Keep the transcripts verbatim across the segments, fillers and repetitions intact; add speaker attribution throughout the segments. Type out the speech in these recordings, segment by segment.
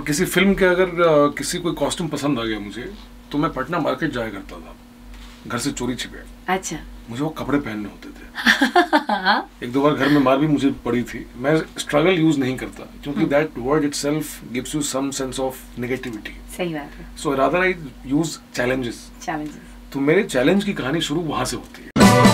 Speaker 1: किसी फिल्म के अगर आ, किसी कोई कॉस्ट्यूम पसंद आ गया मुझे, तो मैं पटना मार्केट जाया करता था, घर से चोरी छिपे।
Speaker 2: अच्छा।
Speaker 1: मुझे वो कपड़े पहनने होते थे। एक दो बार घर में मार भी मुझे पड़ी थी। मैं स्ट्रगल यूज नहीं करता, क्योंकि that word itself gives you some sense of negativity.
Speaker 2: सही बात है।
Speaker 1: So rather I use challenges.
Speaker 2: Challenges.
Speaker 1: तो मेरे चैलेंज की कहानी शुरू वहां से होती है।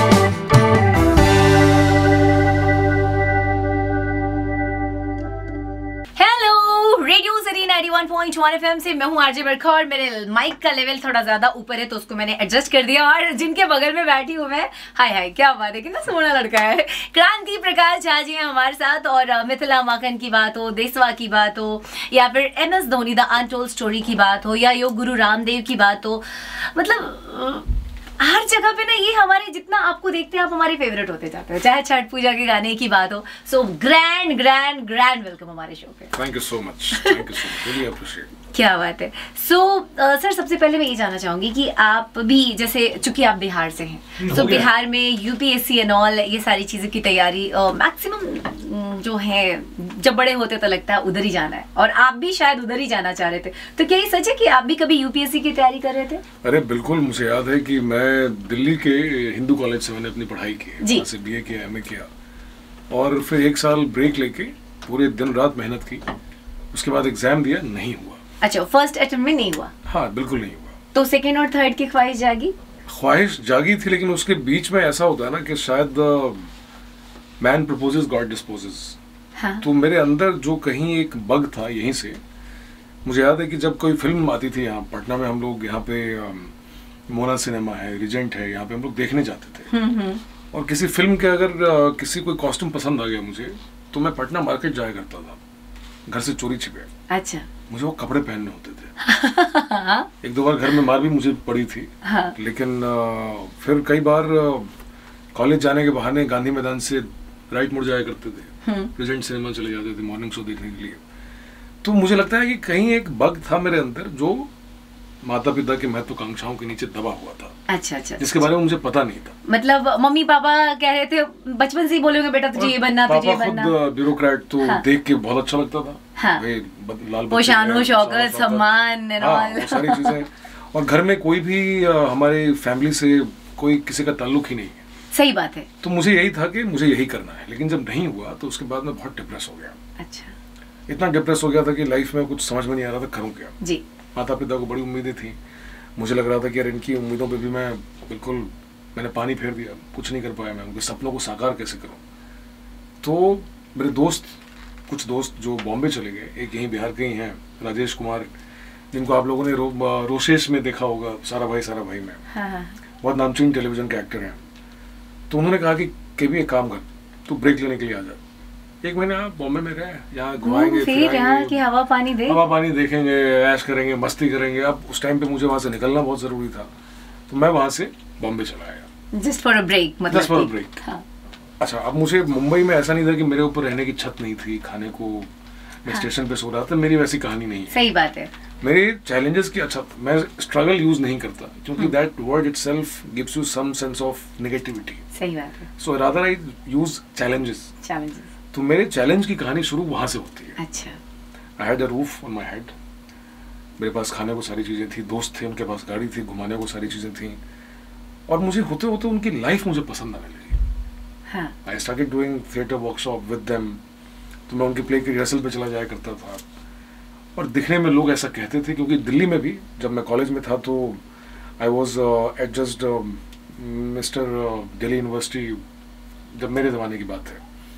Speaker 2: Radio City ninety one point one FM से मैं हूं आरजे बरखा और मेरे माइक का लेवल थोड़ा ज्यादा ऊपर है, तो उसको मैंने एडजस्ट कर दिया। और जिनके बगल में बैठी हूं मैं, हाय हाय क्या बात है, कितना सोहना लड़का है। क्रांति प्रकाश झा जी हैं हमारे साथ। और मिथिला माखन की बात हो, देसवा की बात हो, या फिर M S Dhoni the untold story की बात हो, या योग गुरु रामदेव की बात हो, मतलब हर जगह पे ना ये हमारे, जितना आपको देखते हैं आप हमारे फेवरेट होते जाते हैं, चाहे छठ पूजा के गाने की बात हो। So grand grand grand welcome हमारे शो पे।
Speaker 1: Thank you so much, thank you so much, really appreciate.
Speaker 2: क्या बात है। सो so, सर uh, सबसे पहले मैं ये जानना चाहूंगी कि आप भी, जैसे चूंकि आप बिहार से हैं, तो so, बिहार में यूपीएससी एंड ऑल ये सारी चीज़ों की तैयारी मैक्सिमम uh, जो है, जब बड़े होते तो लगता है उधर ही जाना है, और आप भी शायद उधर ही जाना चाह रहे थे। तो क्या ये सच है कि आप भी कभी यूपीएससी की तैयारी कर रहे थे?
Speaker 1: अरे बिल्कुल, मुझे याद है कि मैं दिल्ली के हिंदू कॉलेज से मैंने अपनी पढ़ाई की, वहाँ से बीए किया, एमए किया, और फिर एक साल ब्रेक लेके पूरे दिन रात मेहनत की। उसके बाद एग्जाम दिया, नहीं हुआ।
Speaker 2: अच्छा, फर्स्ट अटेम्प्ट में नहीं हुआ?
Speaker 1: हाँ, बिल्कुल नहीं हुआ।
Speaker 2: तो सेकेंड और थर्ड की ख्वाहिश जागी?
Speaker 1: ख्वाहिश जागी थी, लेकिन उसके बीच में ऐसा होता है ना कि शायद मैन प्रपोजेस गॉड डिस्पोजेस।
Speaker 2: हाँ।
Speaker 1: तो मेरे अंदर जो कहीं एक बग था, यहीं से मुझे याद है कि जब कोई फिल्म आती थी यहाँ पटना में, हम लोग यहाँ पे मोना सिनेमा है, रिजेंट है, यहाँ पे हम लोग देखने जाते थे। और किसी फिल्म के अगर किसी कोई कॉस्ट्यूम पसंद आ गया मुझे, तो मैं पटना मार्केट जाया करता था, घर से चोरी छिपे।
Speaker 2: अच्छा।
Speaker 1: मुझे वो कपड़े पहनने होते थे। एक दो बार घर में मार भी मुझे पड़ी थी।
Speaker 2: हाँ।
Speaker 1: लेकिन आ, फिर कई बार कॉलेज जाने के बहाने गांधी मैदान से राइट मुड़ जाया करते थे, रिजेंट सिनेमा चले जाते थे मॉर्निंग शो देखने के लिए। तो मुझे लगता है कि कहीं एक बग था मेरे अंदर, जो माता पिता की महत्वाकांक्षाओं के नीचे दबा हुआ था।
Speaker 2: अच्छा अच्छा।
Speaker 1: जिसके बारे में मुझे पता नहीं था।
Speaker 2: मतलब मम्मी पापा कह रहे थे बचपन से ही, बोलोगे बेटा तुझे ये बनना, तुझे ये बनना।
Speaker 1: पापा खुद ब्यूरोक्रेट, तो
Speaker 2: हाँ।
Speaker 1: देख के बहुत अच्छा लगता था।
Speaker 2: हाँ।
Speaker 1: लाल
Speaker 2: पोशानो शौकत सम्मान,
Speaker 1: हाँ, वो सारी चीजें। और घर में कोई भी हमारे फैमिली से कोई किसी का ताल्लुक ही नहीं है।
Speaker 2: सही बात है।
Speaker 1: तो मुझे यही था कि मुझे यही करना है। लेकिन जब नहीं हुआ तो उसके बाद मैं बहुत डिप्रेस हो गया।
Speaker 2: अच्छा।
Speaker 1: इतना डिप्रेस हो गया था कि लाइफ में कुछ समझ में नहीं आ रहा था, करूँ क्या।
Speaker 2: जी। माता
Speaker 1: पिता को बड़ी उम्मीदें थी, मुझे लग रहा था कि यार इनकी उम्मीदों पे भी मैं बिल्कुल, मैंने पानी फेर दिया, कुछ नहीं कर पाया। मैं उनके सपनों को साकार कैसे करूं। तो मेरे दोस्त, कुछ दोस्त जो बॉम्बे चले गए, एक यहीं बिहार के ही हैं, राजेश कुमार, जिनको आप लोगों ने रो, रोशेश में देखा होगा, सारा भाई सारा भाई में।
Speaker 2: हाँ।
Speaker 1: बहुत नामचीन टेलीविजन के एक्टर हैं। तो उन्होंने कहा कि कभी एक काम कर, तू ब्रेक लेने के लिए आ जा, एक महीने आप बॉम्बे में रहे, यहाँ घुमाएंगे,
Speaker 2: फिर यहाँ की हवा पानी दे
Speaker 1: हवा पानी देखेंगे, ऐश करेंगे, मस्ती करेंगे। अब उस टाइम पे मुझे वहाँ से निकलना बहुत जरूरी था, तो मैं वहाँ से बॉम्बे चला आया।
Speaker 2: जस्ट फॉर अ ब्रेक, मतलब
Speaker 1: जस्ट फॉर अ ब्रेक। अच्छा, अब मुझे मुंबई में ऐसा नहीं था कि मेरे ऊपर रहने की छत नहीं थी, खाने को मैं
Speaker 2: हाँ।
Speaker 1: स्टेशन पे सो रहा था, मेरी वैसी कहानी नहीं है।
Speaker 2: सही बात है।
Speaker 1: मेरे चैलेंजेस की, अच्छा मैं स्ट्रगल यूज नहीं करता, क्योंकि that word itself gives you some sense of negativity.
Speaker 2: सही बात है।
Speaker 1: So rather I use challenges.
Speaker 2: Challenges.
Speaker 1: तो मेरे चैलेंज की कहानी शुरू वहां से होती है।
Speaker 2: अच्छा।
Speaker 1: I had a roof on my head, मेरे पास खाने को सारी चीजें थी, दोस्त थे, उनके पास गाड़ी थी, घुमाने को सारी चीजें थी, और मुझे होते होते उनकी लाइफ मुझे पसंद आने लगी। I started doing theatre workshop with them. तो मैं उनके प्ले की रिहर्सल पे चला जाया करता था, और दिखने में लोग ऐसा कहते थे, क्योंकि दिल्ली में भी जब मैं कॉलेज में था तो I was adjudged Mister Delhi University, जब मेरे ज़माने की बात है,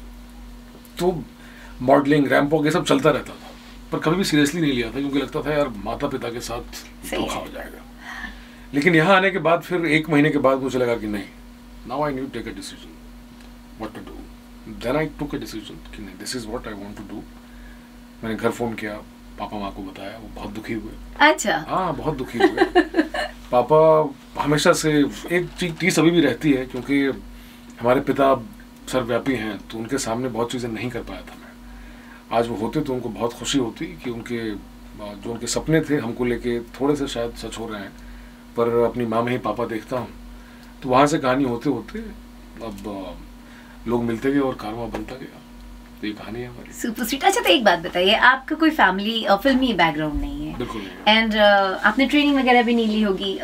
Speaker 1: तो मॉडलिंग, रैंप वॉक, ये सब चलता रहता था, पर कभी भी सीरियसली नहीं लिया था, क्योंकि लगता था यार माता पिता के साथ धोखा हो जाएगा। लेकिन यहाँ आने के बाद फिर एक महीने के बाद मुझे लगा कि नहीं, now I need take a decision what to do. Then I took a decision कि नहीं, this is what I want to do. मैंने घर फोन किया, पापा माँ को बताया, वो बहुत दुखी हुए।
Speaker 2: अच्छा।
Speaker 1: हाँ, बहुत दुखी हुए। पापा हमेशा से, एक चीज अभी भी रहती है, क्योंकि हमारे पिता सर्वव्यापी हैं, तो उनके सामने बहुत चीज़ें नहीं कर पाया था मैं। आज वो होते तो उनको बहुत खुशी होती कि उनके जो उनके सपने थे हमको लेके थोड़े से शायद सच हो रहे हैं, पर अपनी माँ में ही पापा देखता हूँ। तो वहाँ से कहानी होते होते अब लोग मिलते गए और कारवां बनता गया। तो ये कहानी है हमारी।
Speaker 2: Super sweet. अच्छा, तो एक बात बताइए, आपका कोई फैमिली फिल्मी बैकग्राउंड नहीं है?
Speaker 1: बिल्कुल नहीं।
Speaker 2: एंड uh, आपने ट्रेनिंग वगैरह भी नहीं ली होगी,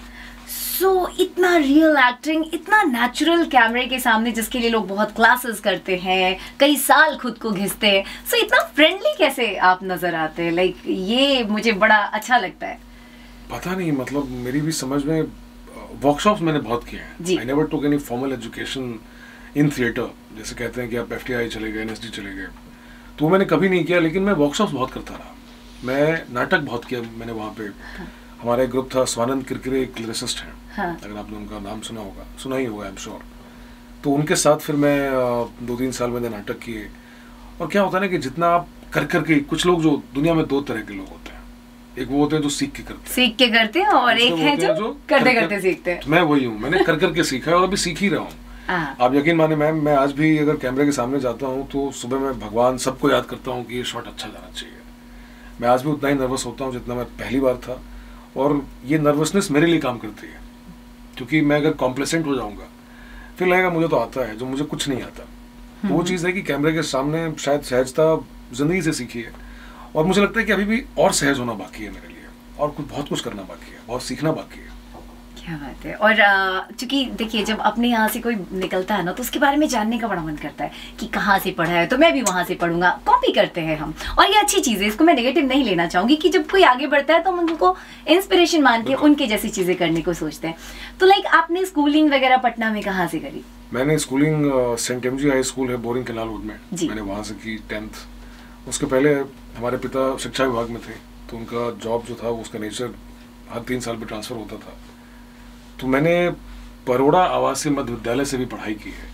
Speaker 2: सो uh, so, इतना रियल एक्टिंग, इतना नेचुरल कैमरे के सामने, जिसके लिए लोग बहुत क्लासेस करते हैं, कई साल खुद को घिसते हैं, सो so, इतना फ्रेंडली कैसे आप नजर आते हैं? लाइक like, ये मुझे बड़ा अच्छा लगता है।
Speaker 1: पता नहीं, मतलब मेरी भी समझ में, वर्कशॉप्स मैंने बहुत किए हैं। I never took any formal education in theatre, जैसे कहते हैं कि आप एफटीआई चले गए, एनएसडी चले गए, तो वो मैंने कभी नहीं किया। लेकिन मैं वर्कशॉप्स बहुत करता रहा, मैं नाटक बहुत किया मैंने वहाँ पे। हाँ। हमारा एक ग्रुप था, स्वानंद किरकिरे एक लिरिसिस्ट हैं। हाँ। अगर आपने उनका नाम सुना होगा, सुना ही होगा आई एम श्योर। तो उनके साथ फिर मैं दो तीन साल मैंने नाटक किए। और क्या होता है ना कि जितना आप कर करके, कुछ लोग जो दुनिया में दो तरह के लोग होते हैं, एक वो होते हैं जो सीख के करते हैं
Speaker 2: सीख के करते हैं और एक है जो, जो करते कर, करते सीखते हैं।
Speaker 1: मैं वही हूँ, मैंने कर करके सीखा है और अभी सीख ही रहा हूँ। आप यकीन माने मैम, मैं आज भी अगर कैमरे के सामने जाता हूँ तो सुबह मैं भगवान सबको याद करता हूँ कि ये शॉट अच्छा जाना चाहिए। मैं आज भी उतना ही नर्वस होता हूँ जितना मैं पहली बार था, और ये नर्वसनेस मेरे लिए काम करती है, क्योंकि मैं अगर कॉम्प्लेसेंट हो जाऊँगा फिर लगेगा मुझे तो आता है, जो मुझे कुछ नहीं आता। तो वो चीज़ है कि कैमरे के सामने शायद सहजता जिंदगी से सीखी है, और मुझे लगता है कि अभी भी और सहज होना बाकी है मेरे लिए, और कुछ बहुत कुछ करना बाकी है, बहुत सीखना बाकी है।
Speaker 2: क्या बात है। और चूंकि देखिए, जब अपने यहाँ से कोई निकलता है ना, तो उसके बारे में जानने का बड़ा मन करता है कि कहाँ से पढ़ा है, तो मैं भी वहाँ से पढ़ूंगा। कॉपी करते हैं हम, और ये अच्छी चीज़ है, इसको मैं नेगेटिव नहीं लेना चाहूँगी कि जब कोई आगे बढ़ता है तो हम उनको इंस्पिरेशन मान के उनके जैसी चीज़ें करने को सोचते हैं। तो लाइक आपने स्कूलिंग वगैरह पटना में कहाँ से करी?
Speaker 1: मैंने schooling Saint MG High School है बोरिंग कैनाल रोड में, मैंने वहाँ से की टेंथ। उसके पहले हमारे पिता शिक्षा विभाग में थे, तो उनका जॉब जो था उसका नेचर हर तीन साल में ट्रांसफ़र होता था। तो मैंने बरोड़ा आवासीय मध्य विद्यालय से भी पढ़ाई की है,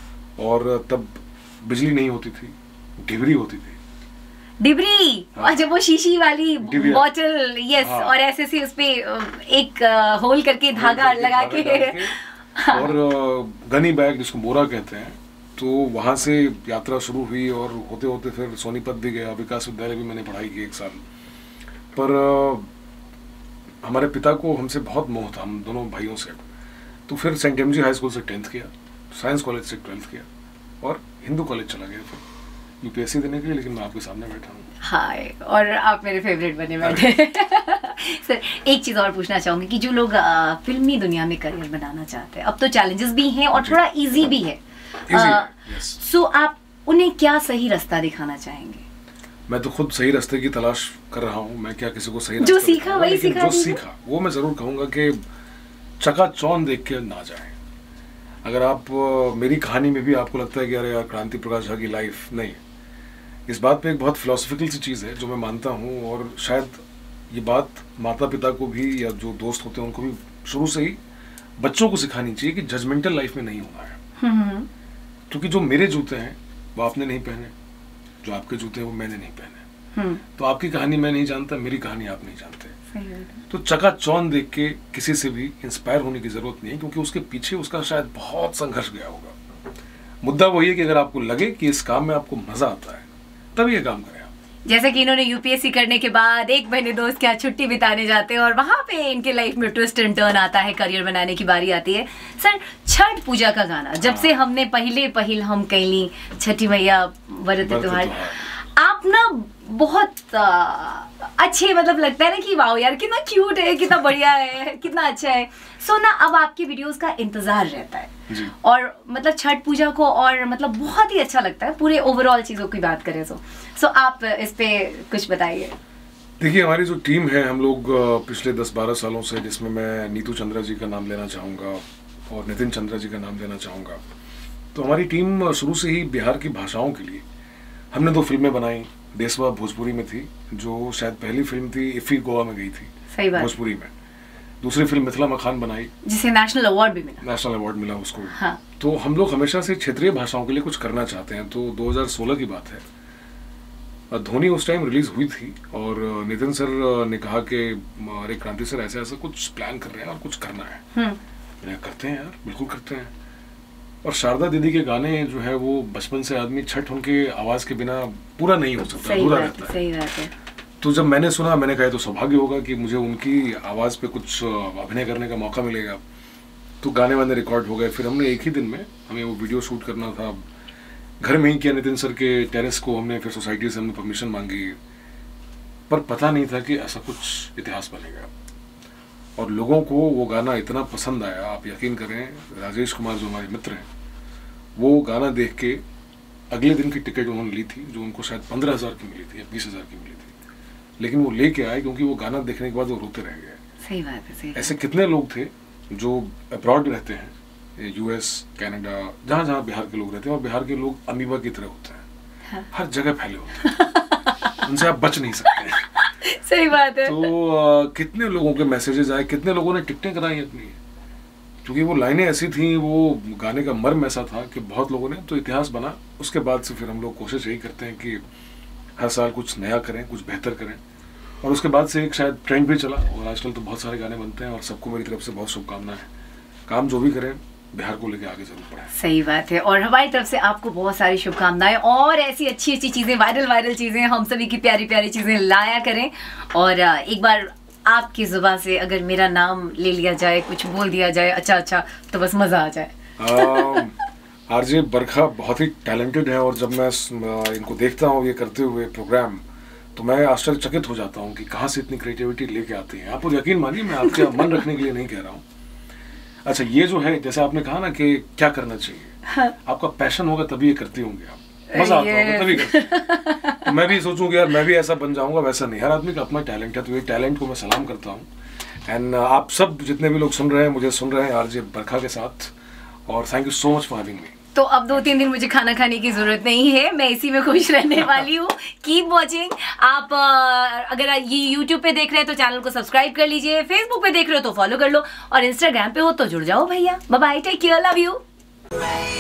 Speaker 1: और तब बिजली नहीं होती थी, डिबरी होती थी।
Speaker 2: डिबरी? हाँ। जब वो शीशी वाली बोतल, यस। हाँ। और ऐसे से उस पे एक होल करके धागा लगा के, के हाँ। और
Speaker 1: गनी बैग जिसको बोरा कहते हैं, तो वहाँ से यात्रा शुरू हुई, और होते होते फिर सोनीपत भी गया, विकास विद्यालय भी मैंने पढ़ाई की एक साल। पर हमारे पिता को हमसे बहुत मोह था, हम दोनों भाइयों से। तो फिर सेंट एमजी हाई स्कूल से टेंथ किया, साइंस कॉलेज से ट्वेल्थ किया, और हिंदू कॉलेज चला गया फिर यूपीएससी देने के लिए। लेकिन मैं आपके सामने बैठा हूँ।
Speaker 2: हाय, और आप मेरे फेवरेट बने बैठे। सर, एक चीज़ और पूछना चाहूँगी कि जो लोग आ, फिल्मी दुनिया में करियर बनाना चाहते हैं, अब तो चैलेंजेस भी हैं और थोड़ा ईजी भी है, सो आप उन्हें क्या सही रास्ता दिखाना चाहेंगे?
Speaker 1: मैं तो खुद सही रास्ते की तलाश कर रहा हूँ। मैं क्या किसी को सही
Speaker 2: जो सीखा वही सिखा,
Speaker 1: जो सीखा वो मैं जरूर कहूँगा कि चकाचौंध देख के ना जाएं। अगर आप मेरी कहानी में भी आपको लगता है कि अरे यार क्रांति प्रकाश झा की लाइफ, नहीं, इस बात पे एक बहुत फिलोसफिकल सी चीज़ है जो मैं मानता हूँ, और शायद ये बात माता पिता को भी या जो दोस्त होते हैं उनको भी शुरू से ही बच्चों को सिखानी चाहिए कि जजमेंटल लाइफ में नहीं होना है। क्योंकि जो मेरे जूते हैं वो आपने नहीं पहने, जो आपके जूते हैं वो मैंने नहीं पहने, तो आपकी कहानी मैं नहीं जानता, मेरी कहानी आप नहीं जानते। तो चकाचौंध देख के किसी से भी इंस्पायर होने की जरूरत नहीं है, क्योंकि उसके पीछे उसका शायद बहुत संघर्ष गया होगा। मुद्दा वही है कि अगर आपको लगे कि इस काम में आपको मजा आता है, तभी ये काम करें।
Speaker 2: जैसे कि इन्होंने यूपीएससी करने के बाद एक महीने दोस्त के यहाँ छुट्टी बिताने जाते हैं, और वहाँ पे इनके लाइफ में ट्विस्ट एंड टर्न आता है, करियर बनाने की बारी आती है। सर, छठ पूजा का गाना जब से हमने पहले पहिल हम कैली छठी मैया व्रत त्योहार, आप ना बहुत आ, अच्छे, मतलब लगता है ना कि वाओ यार कितना क्यूट है, कितना बढ़िया है, कितना अच्छा है। सो ना अब आपकी वीडियोस का इंतजार रहता है, और मतलब छठ पूजा को, और मतलब बहुत ही अच्छा लगता है पूरे ओवरऑल चीज़ों की बात करें तो। सो आप इस पे कुछ बताइए।
Speaker 1: देखिए, हमारी जो टीम है, हम लोग पिछले दस बारह सालों से, जिसमें मैं नीतू चंद्रा जी का नाम लेना चाहूँगा और नितिन चंद्रा जी का नाम लेना चाहूँगा, तो हमारी टीम शुरू से ही बिहार की भाषाओं के लिए हमने दो फिल्में बनाई। देशवा भोजपुरी में थी, जो शायद पहली फिल्म थी, इफी गोवा में गई थी, सही बात, भोजपुरी में। दूसरी फिल्म मिथिला मखान बनाई, जिसे नेशनल अवार्ड भी मिला, नेशनल अवार्ड मिला उसको। हाँ। तो हम लोग हमेशा से क्षेत्रीय भाषाओं के लिए कुछ करना चाहते हैं। तो दो हज़ार सोलह की बात है, धोनी उस टाइम रिलीज हुई थी, और नितिन सर ने कहा कि अरे क्रांति सर ऐसा ऐसा कुछ प्लान कर रहे हैं और कुछ करना है। मैंने करते हैं यार, बिल्कुल करते हैं। और शारदा दीदी के गाने जो है वो बचपन से आदमी, छठ उनके आवाज के बिना पूरा नहीं हो सकता, अधूरा रहता है। सही बात है। तो जब मैंने सुना, मैंने कहा तो सौभाग्य होगा कि मुझे उनकी आवाज पे कुछ अभिनय करने का मौका मिलेगा। तो गाने वाने रिकॉर्ड हो गए। फिर हमने एक ही दिन में, हमें वो वीडियो शूट करना था, घर में ही किया नितिन सर के टेरेस को हमने, फिर सोसाइटी से हमने परमिशन मांगी, पर पता नहीं था कि ऐसा कुछ इतिहास बनेगा। और लोगों को वो गाना इतना पसंद आया, आप यकीन करें, राजेश कुमार जो हमारे मित्र हैं, वो गाना देख के अगले दिन की टिकट उन्होंने ली थी, जो उनको शायद पंद्रह हज़ार की मिली थी या बीस हज़ार की मिली थी, लेकिन वो लेके आए क्योंकि वो गाना देखने के बाद वो रोते रह गए।
Speaker 2: सही बात है, सही। ऐसे
Speaker 1: कितने लोग थे जो अब्रॉड रहते हैं, यूएस, कनाडा, जहाँ जहाँ बिहार के लोग रहते हैं, और बिहार के लोग अमीबा की तरह होते हैं, हाँ। हर जगह फैले होते हैं, उनसे आप बच नहीं सकते।
Speaker 2: सही बात है।
Speaker 1: तो आ, कितने लोगों के मैसेजेस आए, कितने लोगों ने टिकटें कराई अपनी, क्योंकि वो लाइनें ऐसी थी, वो गाने का मर्म ऐसा था कि बहुत लोगों ने, तो इतिहास बना। उसके बाद से फिर हम लोग कोशिश यही करते हैं कि हर साल कुछ नया करें, कुछ बेहतर करें, और उसके बाद से एक शायद ट्रेंड भी चला, और आजकल तो बहुत सारे गाने बनते हैं, और सबको मेरी तरफ से बहुत शुभकामनाएं। काम जो भी करें बिहार को लेके आगे जरूर बढ़े।
Speaker 2: सही बात है, और हमारी तरफ से आपको बहुत सारी शुभकामनाएं, और ऐसी अच्छी अच्छी चीजें, वायरल वायरल चीजें, हम सभी की प्यारी प्यारी चीजें लाया करें। और एक बार आपकी जुबान से अगर मेरा नाम ले लिया जाए, कुछ बोल दिया जाए अच्छा अच्छा, तो बस मजा आ जाए।
Speaker 1: आरजे बरखा बहुत ही टैलेंटेड है, और जब मैं इनको देखता हूँ ये करते हुए प्रोग्राम, तो मैं आश्चर्यचकित हो जाता हूँ कि कहाँ से इतनी क्रिएटिविटी लेके आती हैं। आप यकीन मानिए, मैं आपके मन रखने के लिए नहीं कह रहा हूँ। अच्छा, ये जो है, जैसे आपने कहा ना कि क्या करना चाहिए, हाँ। आपका पैशन होगा तभी ये करती होंगे आप, मजा आता होगा तभी करते। तो मैं भी सोचूं कि यार मैं भी ऐसा बन जाऊंगा, वैसा नहीं, हर आदमी का अपना टैलेंट है, तो ये टैलेंट को मैं सलाम करता हूँ। एंड आप सब जितने भी लोग सुन रहे हैं, मुझे सुन रहे हैं आरजे बरखा के साथ, और thank you so much for having me.
Speaker 2: तो अब दो तीन दिन मुझे खाना खाने की जरूरत नहीं है, मैं इसी में खुश रहने वाली हूँ। Keep watching. आप अगर ये यूट्यूब पे देख रहे हैं तो चैनल को सब्सक्राइब कर लीजिए, फेसबुक पे देख रहे हो तो फॉलो कर लो, और इंस्टाग्राम पे हो तो जुड़ जाओ भैया। Bye bye, take care, love you.